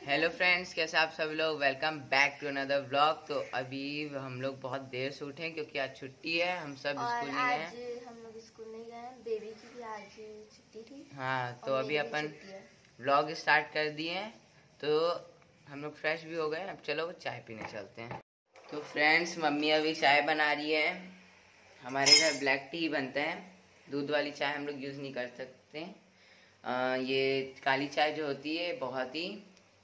Hello friends, कैसे आप सब लोग। Welcome back to another vlog. तो अभी हम लोग बहुत देर से उठे क्योंकि आज छुट्टी है, हम सब स्कूल नहीं गए हैं। हम लोग स्कूल नहीं गए, बेबी की भी आज छुट्टी थी। हाँ, तो अभी अपन व्लॉग स्टार्ट कर दिए हैं, तो हम लोग फ्रेश भी हो गए। अब चलो चाय पीने चलते हैं। तो फ्रेंड्स, मम्मी अभी चाय बना रही है। हमारे घर ब्लैक टी बनता है, दूध वाली चाय हम लोग यूज़ नहीं कर सकते। ये काली चाय जो होती है बहुत ही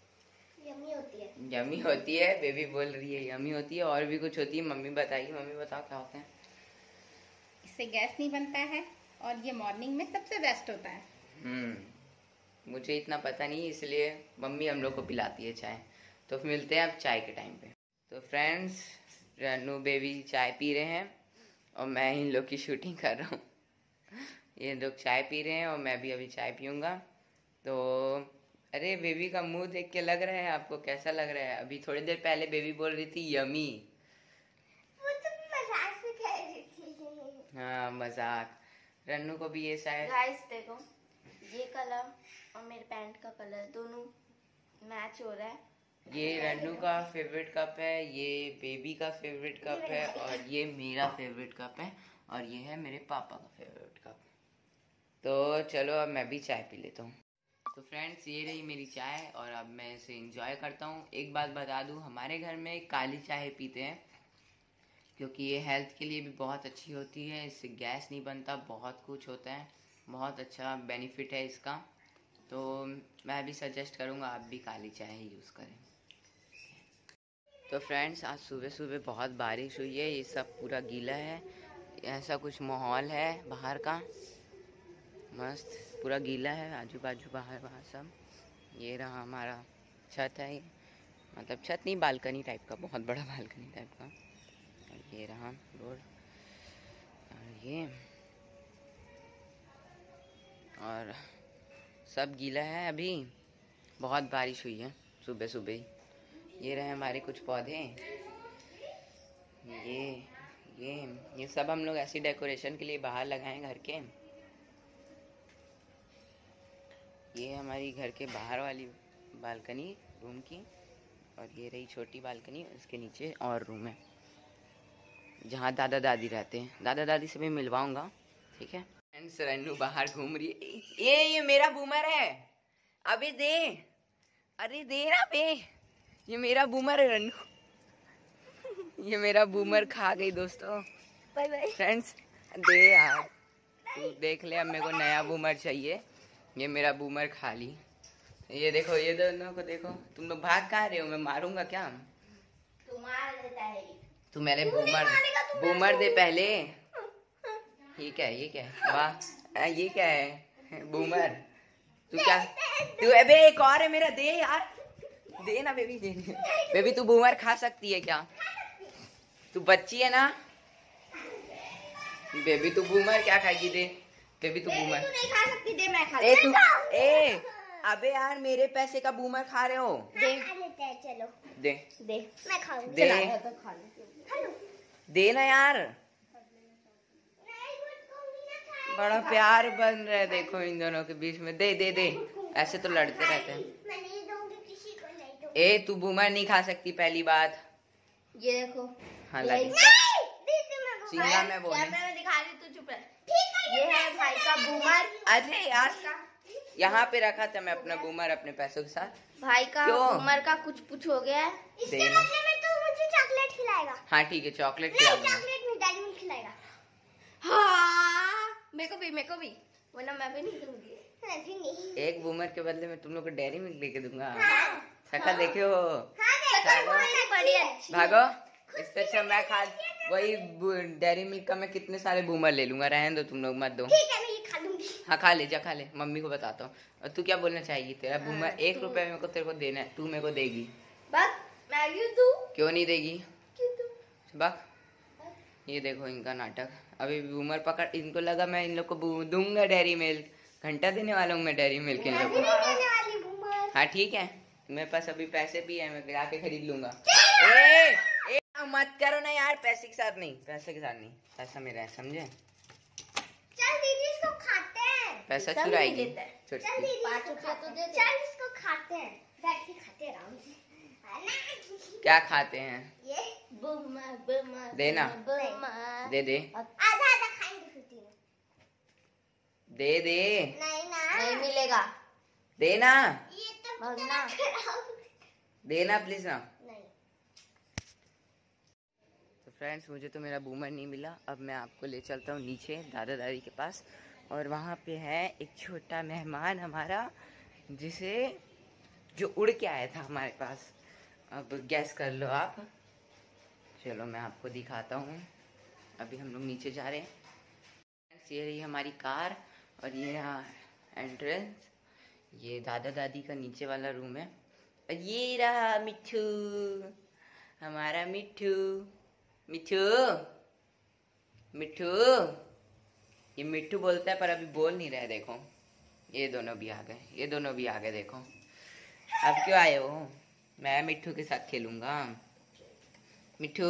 यमी होती है। बेबी बोल रही है यमी होती है। और भी कुछ होती है, मम्मी बताइए। मम्मी बताओ क्या होता है। इससे गैस नहीं बनता है और ये मॉर्निंग में सबसे बेस्ट होता है। मुझे इतना पता नहीं, इसलिए मम्मी हम लोग को पिलाती है चाय। तो मिलते हैं अब चाय के टाइम पे। तो फ्रेंड्स, रन्नू बेबी चाय पी रहे हैं और मैं इन लोग की शूटिंग कर रहा हूँ। ये लोग चाय पी रहे हैं और मैं भी अभी चाय पीऊँगा। तो अरे, बेबी का मुंह देख के लग रहा है आपको कैसा लग रहा है? अभी थोड़ी देर पहले बेबी बोल रही थी यमी। वो तो मजाक से कह रही थी। हाँ, मजाक। रन्नू को भी ये शायद। गाइस देखो, ये कलर और मेरे पैंट का कलर दोनों मैच हो रहा है। ये रन्नू का फेवरेट कप है, ये बेबी का फेवरेट कप है, और ये मेरा फेवरेट कप है, और ये है मेरे पापा का फेवरेट कप। तो चलो अब मैं भी चाय पी लेता हूँ। तो फ्रेंड्स, ये रही मेरी चाय और अब मैं इसे एंजॉय करता हूँ। एक बात बता दूँ, हमारे घर में काली चाय पीते हैं क्योंकि ये हेल्थ के लिए भी बहुत अच्छी होती है। इससे गैस नहीं बनता, बहुत कुछ होता है, बहुत अच्छा बेनिफिट है इसका। तो मैं भी सजेस्ट करूँगा आप भी काली चाय ही यूज़ करें। तो फ्रेंड्स, आज सुबह सुबह बहुत बारिश हुई है, ये सब पूरा गीला है। ऐसा कुछ माहौल है बाहर का, मस्त पूरा गीला है, आजू बाजू बाहर सब। ये रहा हमारा छत है, मतलब छत नहीं, बालकनी टाइप का, बहुत बड़ा बालकनी टाइप का। और ये रहा रोड, और ये और सब गीला है। अभी बहुत बारिश हुई है सुबह सुबह ही। ये रहे हमारे कुछ पौधे। ये सब हम लोग ऐसी डेकोरेशन के लिए बाहर लगाए घर के। ये हमारी घर के बाहर वाली बालकनी रूम की, और ये रही छोटी बालकनी, उसके नीचे और रूम है जहाँ दादा दादी रहते हैं। दादा दादी से भी मिलवाऊंगा, ठीक है। फ्रेंड्स, रन्नू बाहर घूम रही है। ये मेरा बूमर है, अबे दे, अरे दे ना बे, ये मेरा बूमर है रन्नू। ये मेरा बूमर खा गई दोस्तों। बाय बाय फ्रेंड्स, दे यार, तू देख ले, अब मेरे को नया बूमर चाहिए। ये मेरा बूमर खा ली। ये देखो, ये दोनों को देखो। तुम लोग भाग कहाँ रहे हो? मैं मारूंगा क्या? तू मार देता है। तू मेरे बूमर दे पहले। ये क्या है? वाह, ये क्या है? बूमर। तू क्या? तू अबे एक और है मेरा, दे यार, दे ना बेबी, दे। बेबी तू बूमर खा सकती है क्या? तू बच्ची है ना बेबी, तू बूमर क्या खाएगी? दे बेबी, तू बूमर नहीं खा सकती, दे मैं खा अबे यार, मेरे पैसे का बूमर खा रहे हो? दे लेते हैं, चलो दे मैं खाऊंगी। दे तो खा लो। दे ना यार, बड़ा प्यार बन रहा है देखो इन दोनों के बीच में। दे दे दे, ऐसे तो लड़ते रहते हैं। मैं नहीं दूंगी किसी को, नहीं दूंगी। ए, तू बूमर नहीं खा सकती, पहली बात। ये देखो, हाँ लगी सिंगा में बोले। मैं दिखा रही, तू चुप रह। ये है भाई का बूमर। अरे यार, यहाँ पे रखा था मैं अपना बूमर अपने पैसों के साथ। भाई का बूमर का कुछ हो गया है। इसके बदले में तू मुझे चॉकलेट खिलाएगा। हाँ ठीक है, चॉकलेट खिला दूंगा। चॉकलेट नहीं, डैडी मिल्क खिलाएगा। हाँ, मेरे को भी वरना मैं भी नहीं दूंगी। मैं भी नहीं। एक बूमर के बदले में तुम लोग को डेयरी मिल्क लेके दूंगा। शक्ल देखे हो? भागो, इससे अच्छा मैं खा वही डेयरी मिल्क का मैं कितने सारे बूमर ले लूंगा। रहने दो, तुम लोग मत दो। ठीक है, मैं ये खा लूंगी। हाँ खा ले, जा खा ले, मम्मी को बताता हूँ। और तू क्या बोलना चाहेगी? तेरा बूमर 1 रुपए मेरे को तेरे को देना है, तू मेरे को देगी? बस मैं दूं। क्यों नहीं देगी? क्यों दूं? बक, ये देखो इनका नाटक। अभी बूमर पकड़, इनको लगा मैं इन लोग को दूंगा डेयरी मिल्क। घंटा देने वाला हूँ मैं डेयरी मिल्क इन लोग को। हाँ ठीक है, मेरे पास अभी पैसे भी है, मैं जाके खरीद लूंगा। ए, मत करो ना यार, पैसे के साथ नहीं, पैसा मेरा है, समझे? चल दीदी, इसको खाते हैं। पैसा चुराएगी। चल 5 रुपया तो दे। चल इसको खाते हैं, बैठ के खाते हैं। क्या खाते हैं? ये बुमा बुमा देना। बुमा। दे दे आधा आधा खाएंगे फिर तीनों। दे दे नहीं ना, नहीं मिलेगा। देना ये तो ना देना प्लीज ना। नहीं। तो फ्रेंड्स, मुझे तो मेरा बूमर नहीं मिला। अब मैं आपको ले चलता हूँ नीचे दादा दादी के पास, और वहाँ पे है एक छोटा मेहमान हमारा, जिसे जो उड़ के आया था हमारे पास। अब गैस कर लो आप। चलो मैं आपको दिखाता हूँ। अभी हम लोग नीचे जा रहे हैं। ये रही हमारी कार, और ये यहाँ एंट्रेंस। ये दादा दादी का नीचे वाला रूम है। और ये रहा मिट्ठू, हमारा मिट्ठू। मिट्ठू मिट्ठू, ये मिट्ठू बोलता है पर अभी बोल नहीं रहा है। देखो ये दोनों भी आ गए, ये दोनों भी आ गए। देखो अब क्यों आए हो? मैं मिट्ठू के साथ खेलूंगा। मिट्ठू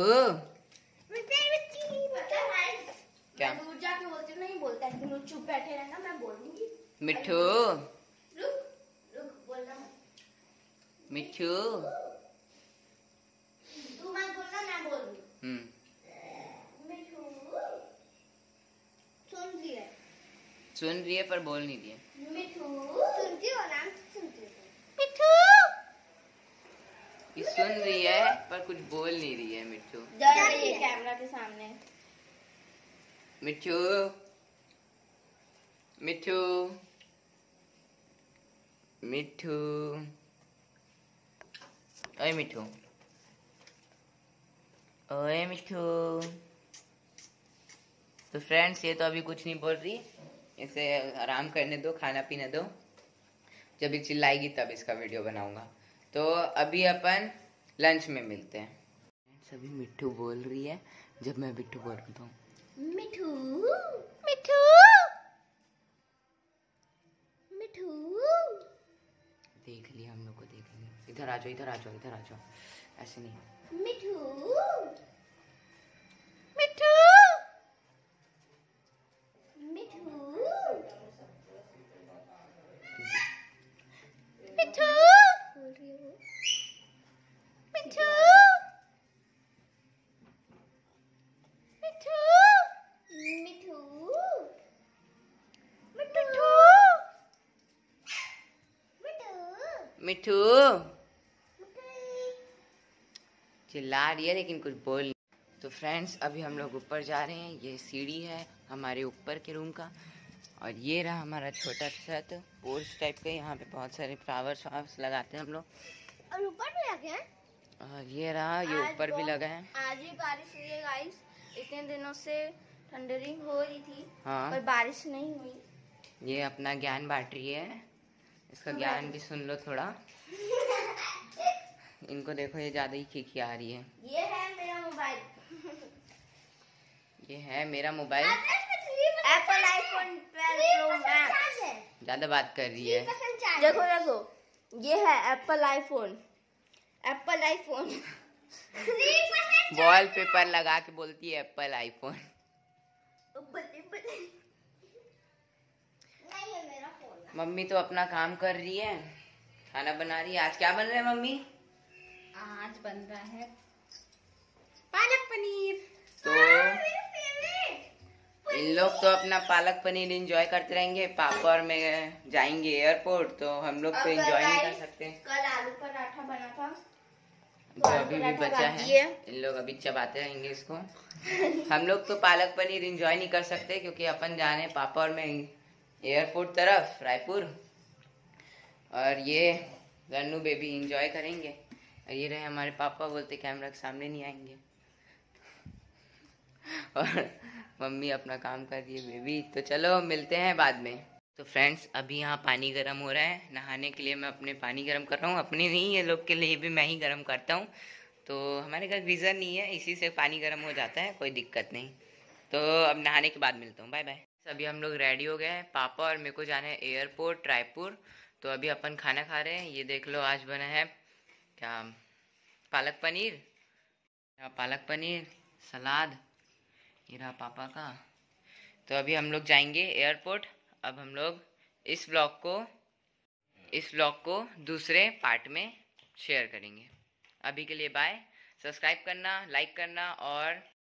क्या? मैं दूर जाके बोलती हूँ, नहीं बोलता है, तुम लोग चुप बैठे रहना, मैं बोलूंगी। मिट्ठू रुक रुक, बोलना मत। मिट्ठू। तू मत बोलना, मैं बोलूंगी। मिठू सुन रही है? सुन रही है पर बोल नहीं रही है। मिठू सुनती हो ना? सुनती हो? मिठू ये सुन रही है पर कुछ बोल नहीं रही है। मिट्ठू डर रही है कैमरा के सामने। मिट्ठू मिट्ठू मिट्ठू, ओए मिट्ठू, ओए मिट्ठू। तो फ्रेंड्स, ये तो अभी कुछ नहीं बोल रही, इसे आराम करने दो, खाना पीने दो। जब ये चिल्लाएगी तब इसका वीडियो बनाऊंगा। तो अभी अपन लंच में मिलते हैं। सभी मिट्ठू बोल रही है जब मैं मिट्ठू बोलता हूँ। मिठू मिठू मिठू। देख लिया, हम लोग को देख लिया। इधर आ जाओ, इधर आ जाओ, इधर आ जाओ। ऐसे नहीं। मिठू मिठू मिठू मिठू बोल रही हो? मिठू मिठू मिठू मिठू मिट्ठू चिल्ला रही है लेकिन कुछ बोल नहीं। तो फ्रेंड्स, अभी हम लोग ऊपर जा रहे हैं। ये सीढ़ी है हमारे ऊपर के रूम का, और ये रहा हमारा छोटा छत, पोर्च टाइप का। यहाँ पे बहुत सारे फ्लावर्स वावर्स लगाते हैं हम लोग। और ऊपर भी लगे हैं। और ये रहा, ये ऊपर भी लगा है। आज भी बारिश हुई है गाइस। इतने दिनों से थंडरिंग हो रही थी, हाँ, पर बारिश नहीं हुई। ये अपना ज्ञान बांट रही है। इसका ज्ञान भी सुन लो थोड़ा। इनको देखो, ये ज्यादा ही खिखी आ रही है। ये है मेरा मोबाइल। ये है मेरा mobile. Apple iPhone 12 pro max. ज्यादा बात कर रही है। देखो देखो, ये है Apple iPhone. Apple iPhone wallpaper लगा के बोलती है एप्पल आईफोन। नहीं है मेरा फोन। मम्मी तो अपना काम कर रही है, खाना बना रही है। आज क्या बन रहा है मम्मी? आज बन रहा है पालक पनीर। तो इन लोग तो अपना पालक पनीर एंजॉय करते रहेंगे। पापा और मैं जाएंगे एयरपोर्ट, तो हम लोग तो एंजॉय नहीं कर सकते। कल आलू पराठा बना था, जो अभी भी बचा है, इन लोग अभी चबाते रहेंगे इसको। हम लोग तो पालक पनीर एंजॉय नहीं कर सकते क्योंकि अपन जा रहे हैं पापा और मैं एयरपोर्ट तरफ, रायपुर। और ये रन्नू बेबी एंजॉय करेंगे। और ये रहे हमारे पापा, बोलते कैमरा के सामने नहीं आएंगे। और मम्मी अपना काम कर रही है बेबी। तो चलो मिलते हैं बाद में। तो फ्रेंड्स, अभी यहाँ पानी गर्म हो रहा है। नहाने के लिए मैं अपने पानी गर्म कर रहा हूँ, अपने नहीं, ये लोग के लिए भी मैं ही गर्म करता हूँ। तो हमारे घर गीज़र नहीं है, इसी से पानी गर्म हो जाता है, कोई दिक्कत नहीं। तो अब नहाने के बाद मिलता हूँ, बाय बाय। अभी हम लोग रेडी हो गए हैं, पापा और मेरे को जाना है एयरपोर्ट रायपुर। तो अभी अपन खाना खा रहे हैं। ये देख लो, आज बना है क्या, पालक पनीर, पालक पनीर, सलाद। ये रहा पापा का। तो अभी हम लोग जाएंगे एयरपोर्ट। अब हम लोग इस व्लॉग को दूसरे पार्ट में शेयर करेंगे। अभी के लिए बाय। सब्सक्राइब करना, लाइक करना और